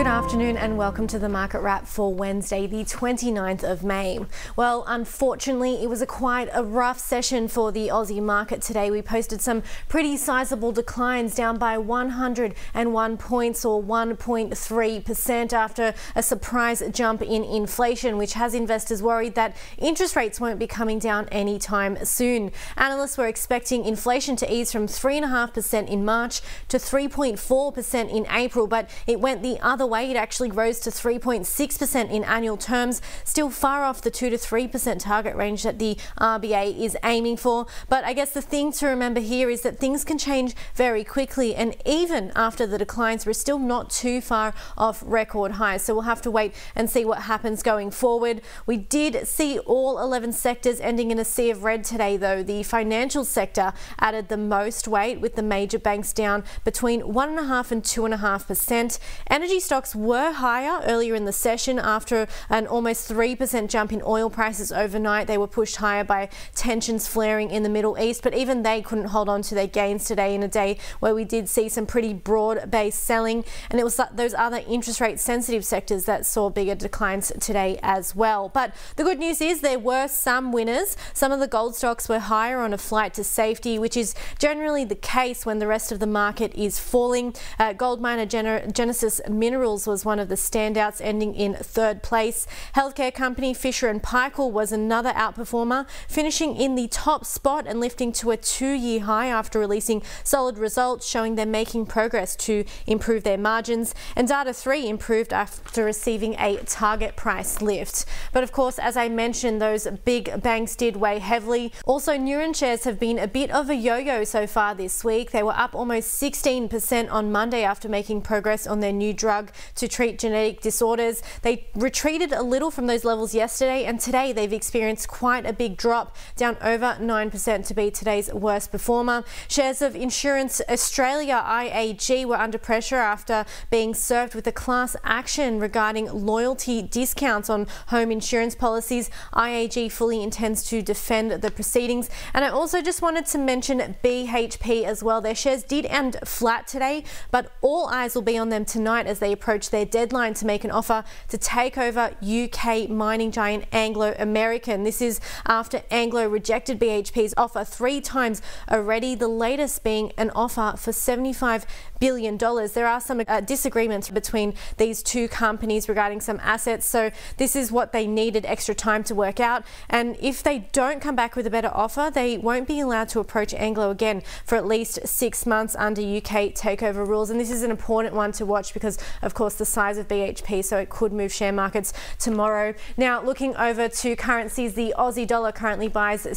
Good afternoon and welcome to the Market Wrap for Wednesday, the 29th of May. Well, unfortunately, it was quite a rough session for the Aussie market today. We posted some pretty sizable declines, down by 101 points or 1.3% after a surprise jump in inflation, which has investors worried that interest rates won't be coming down anytime soon. Analysts were expecting inflation to ease from 3.5% in March to 3.4% in April, but it went the other way. It actually rose to 3.6% in annual terms, still far off the 2 to 3% target range that the RBA is aiming for. But I guess the thing to remember here is that things can change very quickly, and even after the declines, we're still not too far off record highs. So we'll have to wait and see what happens going forward. We did see all 11 sectors ending in a sea of red today, though. The financial sector added the most weight, with the major banks down between 1.5% and 2.5%. Energy stocks were higher earlier in the session after an almost 3% jump in oil prices overnight. They were pushed higher by tensions flaring in the Middle East, but even they couldn't hold on to their gains today, in a day where we did see some pretty broad-based selling, and it was those other interest rate sensitive sectors that saw bigger declines today as well. But the good news is there were some winners. Some of the gold stocks were higher on a flight to safety, which is generally the case when the rest of the market is falling. Gold miner Genesis Minerals was one of the standouts, ending in third place. Healthcare company Fisher & Paykel was another outperformer, finishing in the top spot and lifting to a 2-year high after releasing solid results, showing they're making progress to improve their margins. And Data3 improved after receiving a target price lift. But of course, as I mentioned, those big banks did weigh heavily. Also, Neuron shares have been a bit of a yo-yo so far this week. They were up almost 16% on Monday after making progress on their new drug to treat genetic disorders. They retreated a little from those levels yesterday, and today they've experienced quite a big drop, down over 9% to be today's worst performer. Shares of Insurance Australia IAG were under pressure after being served with a class action regarding loyalty discounts on home insurance policies. IAG fully intends to defend the proceedings. And I also just wanted to mention BHP as well. Their shares did end flat today, but all eyes will be on them tonight as they approach their deadline to make an offer to take over UK mining giant Anglo American. This is after Anglo rejected BHP's offer 3 times already, the latest being an offer for $75 billion. There are some disagreements between these two companies regarding some assets, so this is what they needed extra time to work out. And if they don't come back with a better offer, they won't be allowed to approach Anglo again for at least 6 months under UK takeover rules. And this is an important one to watch because, of course, the size of BHP, so it could move share markets tomorrow. Now, looking over to currencies, the Aussie dollar currently buys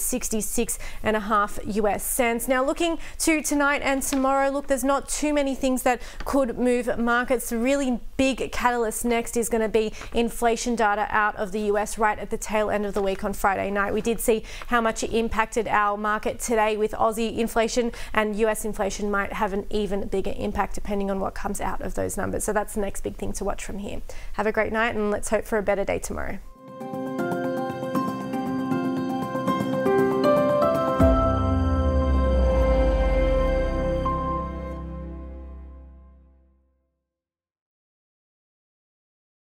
66.5 US cents. Now, looking to tonight and tomorrow, look, there's not too many things that could move markets. The really big catalyst next is going to be inflation data out of the US right at the tail end of the week on Friday night. We did see how much it impacted our market today with Aussie inflation, and US inflation might have an even bigger impact depending on what comes out of those numbers. So that's the next big thing to watch from here. Have a great night, and let's hope for a better day tomorrow.